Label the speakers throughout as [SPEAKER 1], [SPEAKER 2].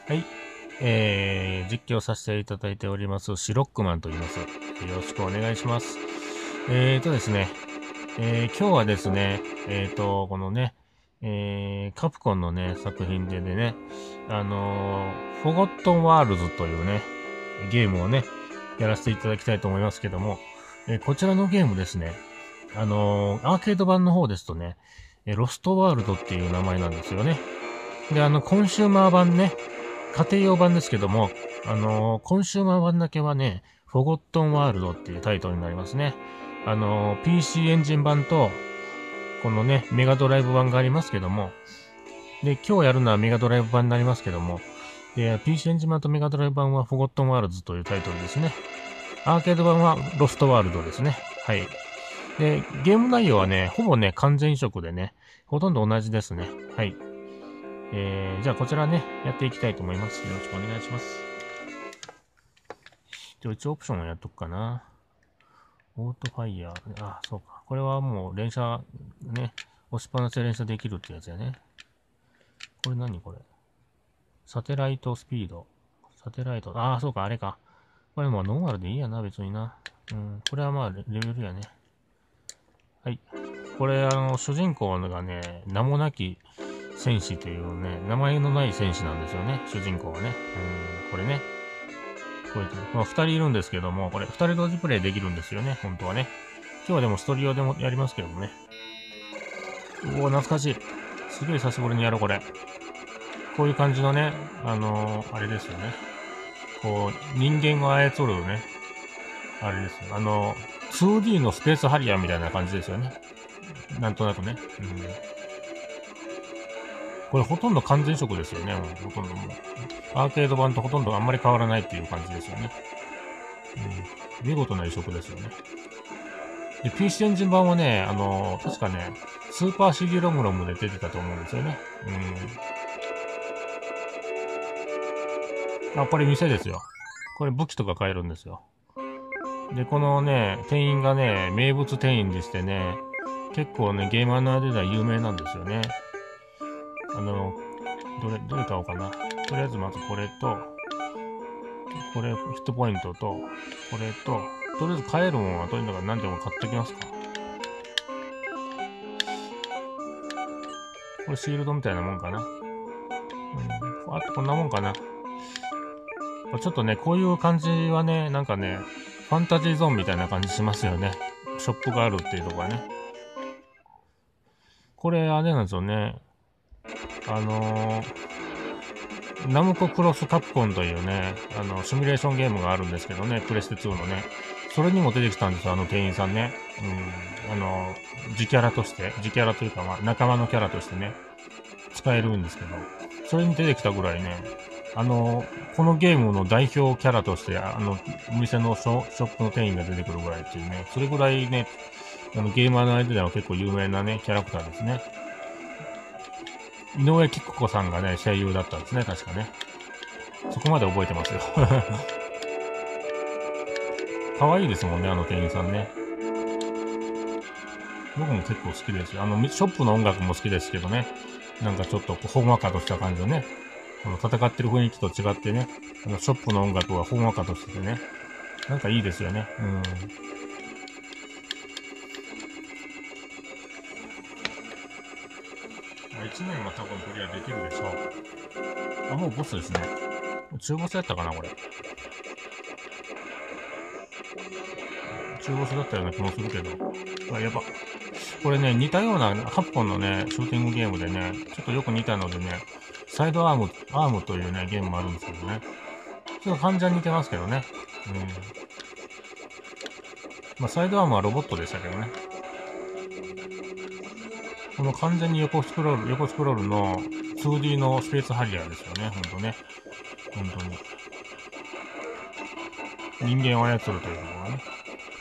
[SPEAKER 1] はい。実況させていただいております、シロックマンと言います。よろしくお願いします。ですね、今日はですね、このね、カプコンのね、作品でね、フォゴットンワールズというね、ゲームをね、やらせていただきたいと思いますけども、こちらのゲームですね、アーケード版の方ですとね、ロストワールドっていう名前なんですよね。で、コンシューマー版ね、家庭用版ですけども、コンシューマー版だけはね、フォゴットンワールドっていうタイトルになりますね。PC エンジン版と、このね、メガドライブ版がありますけども、で、今日やるのはメガドライブ版になりますけども、で、PC エンジン版とメガドライブ版はフォゴットンワールドというタイトルですね。アーケード版はロストワールドですね。はい。で、ゲーム内容はね、ほぼね、完全移植でね、ほとんど同じですね。はい。じゃあこちらね、やっていきたいと思います。よろしくお願いします。一応オプションをやっとくかな。オートファイヤー。あ、そうか。これはもう連射、ね、押しっぱなしで連射できるってやつやね。これ何これ。サテライトスピード。サテライト。あ、そうか、あれか。これもノーマルでいいやな、別にな。うん、これはまあ、レベルやね。はい。これ、主人公がね、名もなき戦士というね、名前のない戦士なんですよね、主人公はね。これね。これ、まあ、二人いるんですけども、これ、二人同時プレイできるんですよね、本当はね。今日はでもストリオでもやりますけどもね。おお、懐かしい。すげえ久しぶりにやろう、これ。こういう感じのね、あれですよね。こう、人間を操るね、あれですよ。2D のスペースハリアーみたいな感じですよね。なんとなくね。うん。これほとんど完全色ですよね。ほとんどもう。アーケード版とほとんどあんまり変わらないっていう感じですよね。うん。見事な移植ですよね。で、PC エンジン版はね、確かね、スーパー CD ロムロムで出てたと思うんですよね。あ、これ店ですよ。これ武器とか買えるんですよ。で、このね、店員がね、名物店員でしてね、結構ね、ゲーマーの間では有名なんですよね。あの、どれ買おうかな。とりあえずまずこれと、これ、ヒットポイントと、これと、とりあえず買えるもんはとにかく何でも買っときますか。これシールドみたいなもんかな。あとこんなもんかな。ちょっとね、こういう感じはね、なんかね、ファンタジーゾーンみたいな感じしますよね。ショップがあるっていうところはね。これ、あれなんですよね。あのナムコクロスカプコンというね、シミュレーションゲームがあるんですけどね、プレステ2のね。それにも出てきたんですよ、あの店員さんね。自キャラとして、自キャラというか、まあ、仲間のキャラとしてね、使えるんですけど、それに出てきたぐらいね、このゲームの代表キャラとして、お店のショップの店員が出てくるぐらいっていうね、それぐらいね、ゲーマーの間では結構有名なね、キャラクターですね。井上貴子さんがね、声優だったんですね、確かね。そこまで覚えてますよ。可愛いですもんね、あの店員さんね。僕も結構好きですよ。ショップの音楽も好きですけどね。なんかちょっとほんわかとした感じのね。戦ってる雰囲気と違ってね。ショップの音楽はほんわかとしててね。なんかいいですよね。うん。1年は多分クリアできるでしょう。あ、もうボスですね。中ボスやったかな、これ。中ボスだったような気もするけど。あ、やば。これね、似たような8本のね、シューティングゲームでね、ちょっとよく似たのでね、サイドアームというね、ゲームもあるんですけどね。ちょっと患者に似てますけどね。うん。まあ、サイドアームはロボットでしたけどね。この完全に横スクロールの 2D のスペースハリアーですよね、ほんとね。本当に。人間を操るというところがね。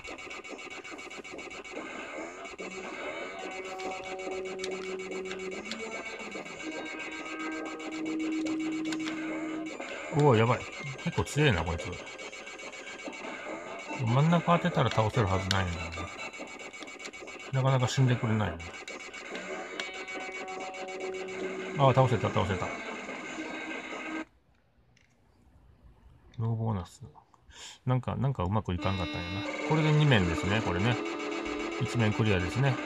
[SPEAKER 1] おお、やばい。結構強えな、こいつ。真ん中当てたら倒せるはずないんだよね。なかなか死んでくれないよね。ああ、倒せた。 ノーボーナス。なんかうまくいかんかったんやな。これで2面ですね、これね。1面クリアですね。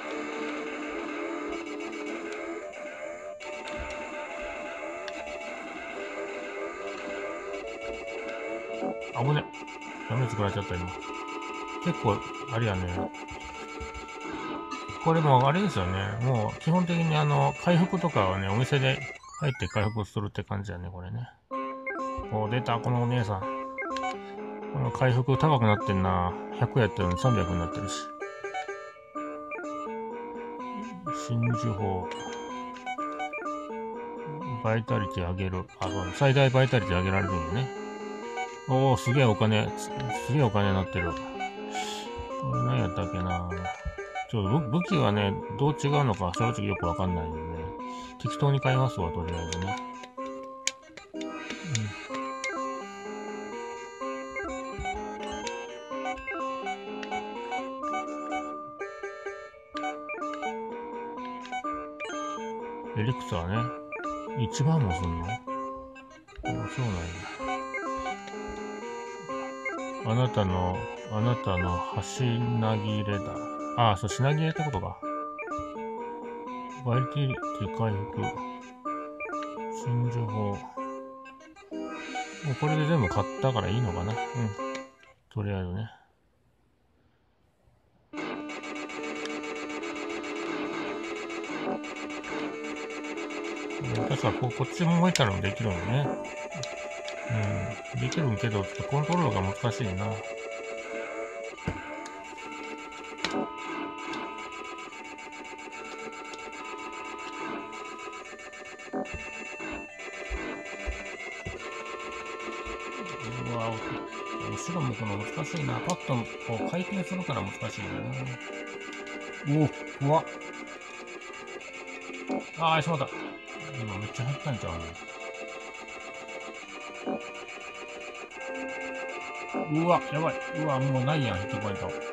[SPEAKER 1] あぶね。ダメ作られちゃった、今。結構、あれやね。これもあれですよね。もう、基本的に回復とかはね、お店で入って回復するって感じやね、これね。お、出た、このお姉さん。この回復高くなってんな。100やったのに300になってるし。真珠砲。バイタリティ上げる。最大バイタリティ上げられるんよね。おー、すげえお金になってる。これ何やったっけな。武器はね、どう違うのか正直よくわかんないんでね。適当に買いますわ、とりあえずね。エリクサーね。1万もすんの？そうなんや。あなたの品切れだ。そう、品切れってことか。バイタリティ回復。真珠砲。もうこれで全部買ったからいいのかな。とりあえずね。確かこっちも動いたらできるのね。できるんけど、ちょっとコントロールが難しいな。うわ、後ろ向くの難しいな。パッとこう回転するから難しいな。お、うわ。しまった。今めっちゃ入ったんちゃうの。うわ、やばい。うわ、もうないやん、ヒットポイント。もう、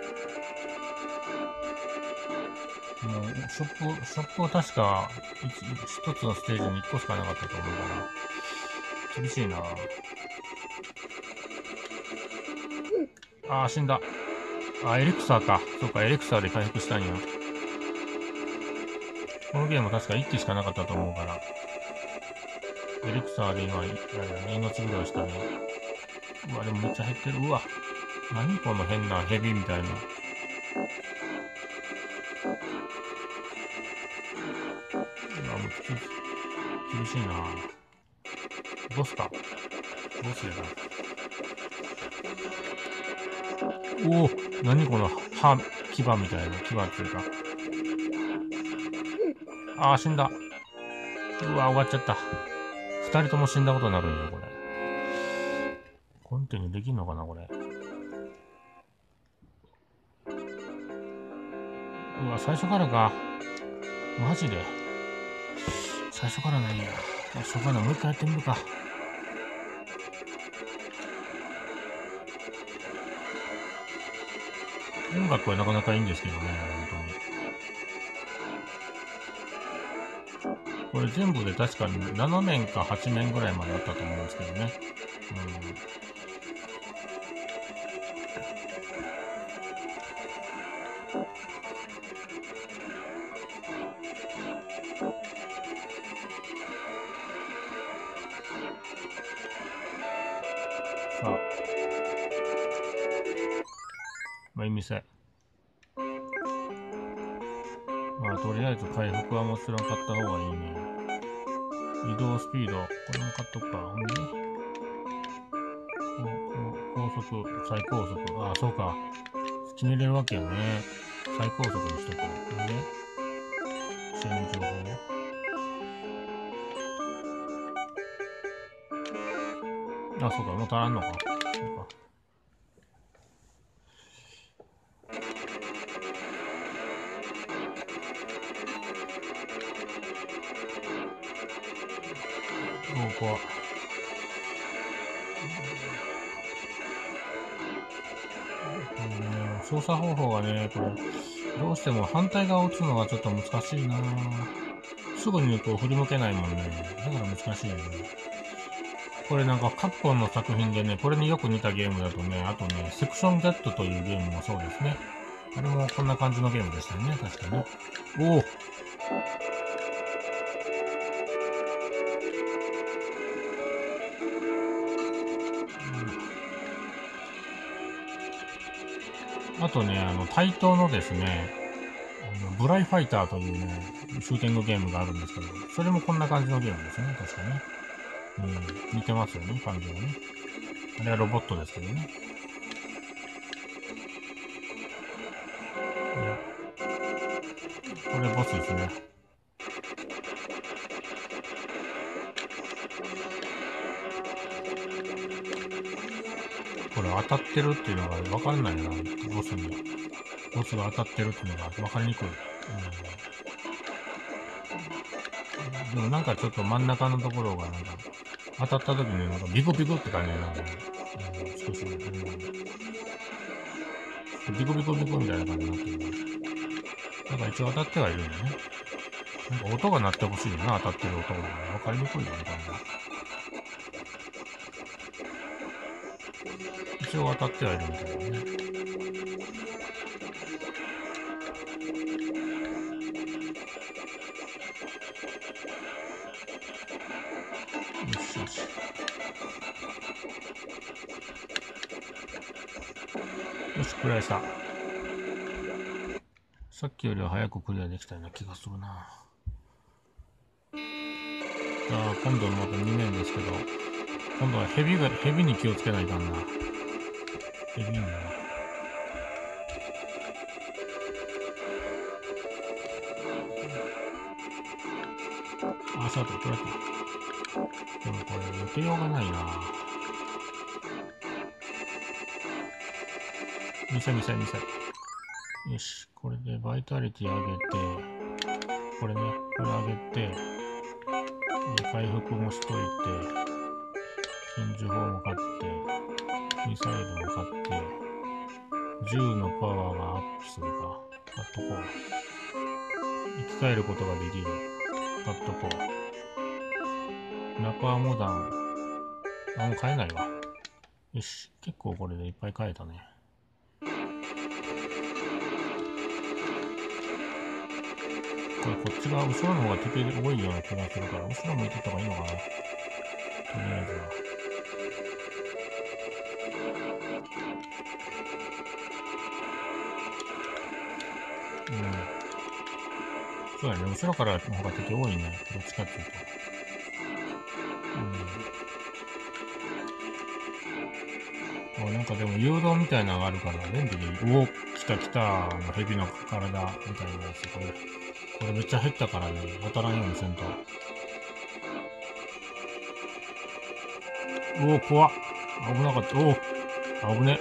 [SPEAKER 1] ショップは確か、一つのステージに1個しかなかったと思うから、厳しいな。死んだ。エリクサーか。そうか、エリクサーで回復したんや。このゲーム確か1機しかなかったと思うから、エリクサーで今、命拾いしたね。うわ、でもめっちゃ減ってる。うわ、何この変なヘビみたいな。うわ、もう厳しいな。ボスか。ボスやな。おお、何この牙みたいな。牙っていうか。死んだ。うわ、終わっちゃった。2人とも死んだことになるんや、これ。コンティニューできんのかな、これ。うわ、最初からか。マジで。最初からないや。しょうがない。もう一回やってみるか。音楽はなかなかいいんですけどね、本当に。これ全部で確かに7面か8面ぐらいまであったと思うんですけどね。さあ、いい店。とりあえず回復はもちろん買った方がいいね。移動スピード、これも買っとくか。ほんで、高速、最高速。そうか。決めれるわけやね。最高速にしとく。ほんで、真珠砲。そうか、もう足らんのか。そうか。ここ操作方法がね、これ、どうしても反対側を打つのがちょっと難しいな。すぐにこう振り向けないもんね。だから難しいよね。 これなんかカプコンの作品でね、これによく似たゲームだとね、あとね、セクション Z というゲームもそうですね。あれもこんな感じのゲームでしたよね、確かに。おお、あとね、対等のですね、ブライファイターというね、シューティングゲームがあるんですけど、それもこんな感じのゲームですね、確かね。似てますよね、感じがね。あれはロボットですけどね。これボスですね。これ当たってるっていうのが分かんないな、ボスに。ボスが当たってるっていうのが分かりにくい。でもなんかちょっと真ん中のところがなんか、当たった時になんかビクビクって感じになるね。少し、ビクビクビクみたいな感じになってるね。なんか一応当たってはいるんだね。なんか音が鳴ってほしいよな、当たってる音が。分かりにくいよね、感じ。一応当たってはいるみたいなね。よしよし。よし、クリアした。さっきよりは早くクリアできたような気がするな。じゃあ、今度また2年ですけど、今度はヘビに気をつけないかんな。ヘビにね。足跡取れた。でもこれ、避けようがないな。見せ。よし、これでバイタリティ上げて、これね、これ上げて、回復もしといて、真珠砲も買って、ミサイルも買って、銃のパワーがアップするか。買っとこう。生き返ることができる。買っとこう。ナパーモダン。もう買えないわ。よし、結構これでいっぱい買えたね。これこっち側、後ろの方が敵多いような気がするから、後ろ向いてった方がいいのかな。とりあえずは。そうだね、後ろからの方が敵多いね。どっちかっていうと。なんかでも誘導みたいなのがあるから、便利に、来た、ヘビの体みたいなやつ。これめっちゃ減ったからね、当たらんようにせんと。怖っ。危なかった。危ね。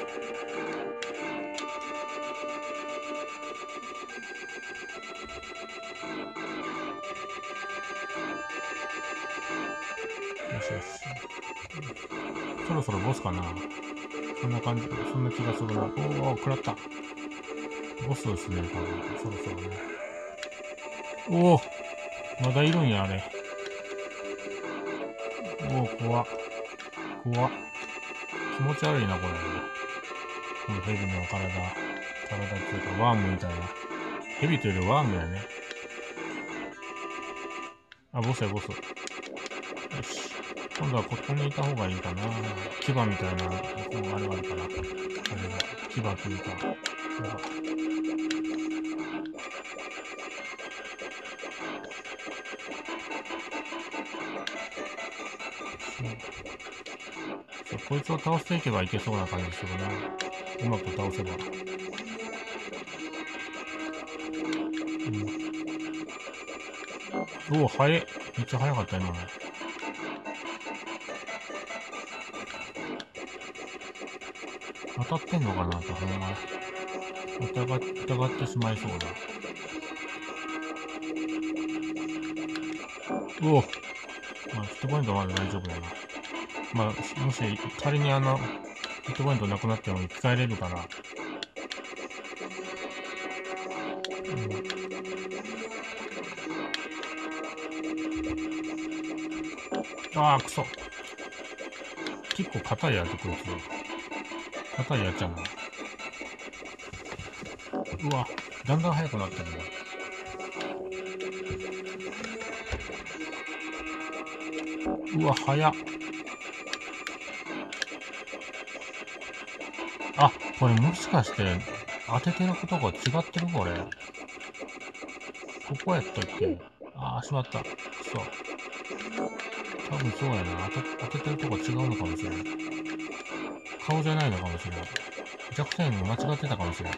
[SPEAKER 1] よしよし。そろそろボスかな。そんな感じ、そんな気がするな。食らった。ボスですね、多分。そろそろね。まだいるんや、あれ。怖っ。気持ち悪いな、これ。このヘビの体っていうか、ワームみたいな。ヘビというよりワームやね。ボス。よし。今度はここにいた方がいいかな。牙みたいな、あれがあるから。あれが、牙というか。こいつを倒していけばいけそうな感じするな。うまく倒せば。早い。めっちゃ早かった今の。当たってんのかなと、ほんま。疑ってしまいそうだ。ヒットポイントまで大丈夫だな。もし仮にヒットポイントなくなっても生き返れるから。クソ。 結構硬いやつ、こいつ。硬いやつやな。うわ、だんだん速くなってるね。うわ、速っ。あ、これもしかして、当ててることが違ってるこれ。ここやったっけ？あー、しまった。そう。多分そうやな。当ててるとこ違うのかもしれない。顔じゃないのかもしれない。弱点間違ってたかもしれない。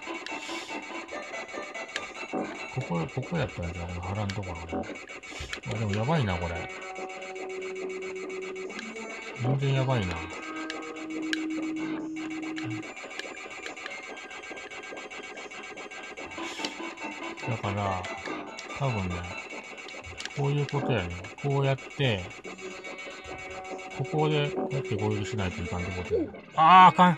[SPEAKER 1] ここやったんじゃん、この腹のところね。あ、でもやばいな、これ。全然やばいな。だから、多分ね、こういうことやね。こうやって、ここで、こうやって攻撃しないといかんってことやね。あかん。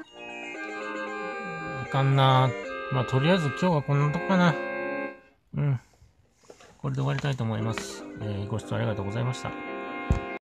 [SPEAKER 1] あかんな。まあ、とりあえず今日はこんなとこかな。うん。これで終わりたいと思います。ご視聴ありがとうございました。